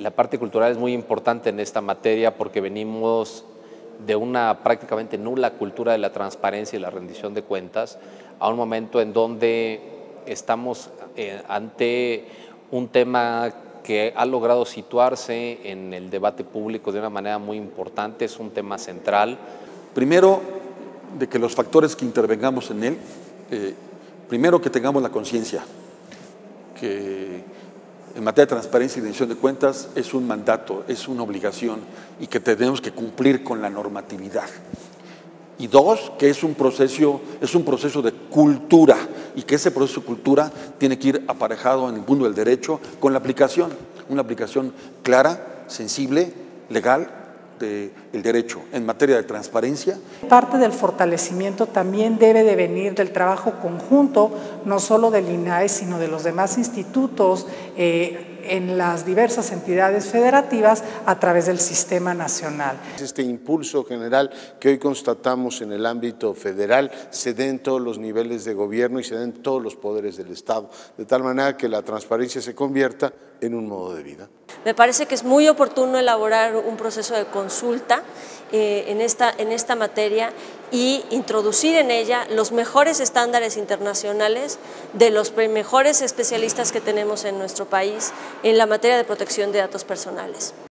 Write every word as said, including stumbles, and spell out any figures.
La parte cultural es muy importante en esta materia porque venimos de una prácticamente nula cultura de la transparencia y la rendición de cuentas a un momento en donde estamos eh, ante un tema que ha logrado situarse en el debate público de una manera muy importante, es un tema central. Primero, de que los factores que intervengamos en él, eh, primero que tengamos la conciencia, que en materia de transparencia y rendición de cuentas es un mandato, es una obligación y que tenemos que cumplir con la normatividad. Y dos, que es un proceso, es un proceso de cultura y que ese proceso de cultura tiene que ir aparejado en el mundo del derecho con la aplicación, una aplicación clara, sensible, legal del derecho en materia de transparencia. Parte del fortalecimiento también debe de venir del trabajo conjunto, no solo del I N A E, sino de los demás institutos eh, en las diversas entidades federativas a través del sistema nacional. Este impulso general que hoy constatamos en el ámbito federal se dé en todos los niveles de gobierno y se den en todos los poderes del Estado, de tal manera que la transparencia se convierta en un modo de vida. Me parece que es muy oportuno elaborar un proceso de consulta eh, en, esta, en esta materia y introducir en ella los mejores estándares internacionales de los mejores especialistas que tenemos en nuestro país en la materia de protección de datos personales.